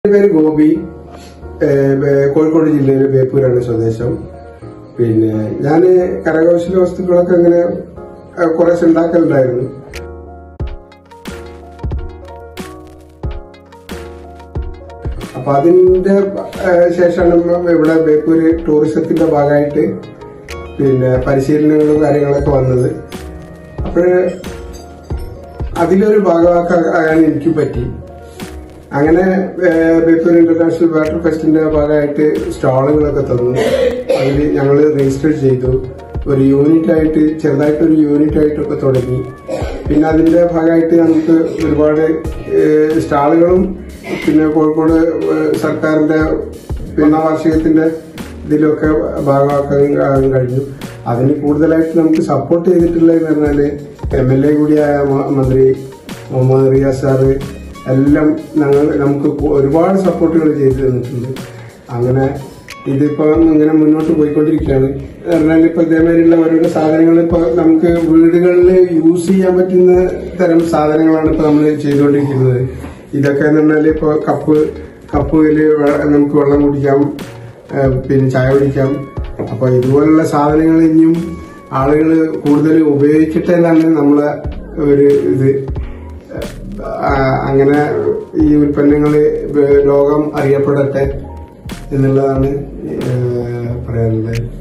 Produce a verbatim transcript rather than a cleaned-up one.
പേര് ഗോപി, കോഴിക്കോട് ജില്ലയിലെ ബേപ്പൂരാണ് സ്വദേശം. പിന്നെ ഞാൻ കരകൗശല വസ്തുക്കളൊക്കെ ഇങ്ങനെ കുറേശ്ശെ ഉണ്ടാക്കലുണ്ടായിരുന്നു. അപ്പൊ അതിന്റെ ശേഷമാണ് ഇവിടെ ബേപ്പൂര് ടൂറിസത്തിന്റെ ഭാഗമായിട്ട് പിന്നെ പരിശീലനങ്ങളും കാര്യങ്ങളൊക്കെ വന്നത്. അപ്പോഴ് അതിലൊരു ഭാഗമാക്കാൻ എനിക്ക് പറ്റി. അങ്ങനെ ബേപ്പൂർ ഇന്റർനാഷണൽ വാട്ടർ ഫെസ്റ്റിന്റെ ഭാഗമായിട്ട് സ്റ്റാളുകളൊക്കെ തന്നു. അതിൽ ഞങ്ങൾ രജിസ്റ്റർ ചെയ്തു. ഒരു യൂണിറ്റ് ആയിട്ട് ചെറുതായിട്ടൊരു യൂണിറ്റ് ആയിട്ടൊക്കെ തുടങ്ങി. പിന്നെ അതിന്റെ ഭാഗമായിട്ട് നമുക്ക് ഒരുപാട് സ്റ്റാളുകളും പിന്നെ കോഴിക്കോട് സർക്കാരിന്റെ ഒന്നാം വാർഷികത്തിന്റെ ഇതിലൊക്കെ ഭാഗമാക്കാൻ കഴിഞ്ഞു. അതിന് കൂടുതലായിട്ട് നമുക്ക് സപ്പോർട്ട് ചെയ്തിട്ടുള്ളതെന്ന് പറഞ്ഞാല് എം എൽ എ കൂടിയായ മന്ത്രി മുഹമ്മദ് റിയാസ് സാറ് എല്ലാം ഞങ്ങൾ നമുക്ക് ഒരുപാട് സപ്പോർട്ടുകൾ ചെയ്തു തന്നിട്ടുണ്ട്. അങ്ങനെ ഇതിപ്പോ ഇങ്ങനെ മുന്നോട്ട് പോയിക്കൊണ്ടിരിക്കുകയാണ്. എന്നാൽ ഇപ്പൊ ഇതേമാതിരിയുള്ള ഓരോരോ സാധനങ്ങൾ ഇപ്പൊ നമുക്ക് വീടുകളിൽ യൂസ് ചെയ്യാൻ പറ്റുന്ന തരം സാധനങ്ങളാണ് ഇപ്പൊ നമ്മൾ ചെയ്തുകൊണ്ടിരിക്കുന്നത്. ഇതൊക്കെ എന്ന് പറഞ്ഞാൽ ഇപ്പൊ കപ്പ് കപ്പില് നമുക്ക് വെള്ളം കുടിക്കാം, പിന്നെ ചായ കുടിക്കാം. അപ്പൊ ഇതുപോലുള്ള സാധനങ്ങൾ ഇനിയും ആളുകൾ കൂടുതൽ ഉപയോഗിക്കട്ടെ എന്നാണ് നമ്മളെ ഒരു ഇത്. അങ്ങനെ ഈ ഉൽപ്പന്നങ്ങൾ ലോകം അറിയപ്പെടട്ടെ എന്നുള്ളതാണ് പറയാനുള്ളത്.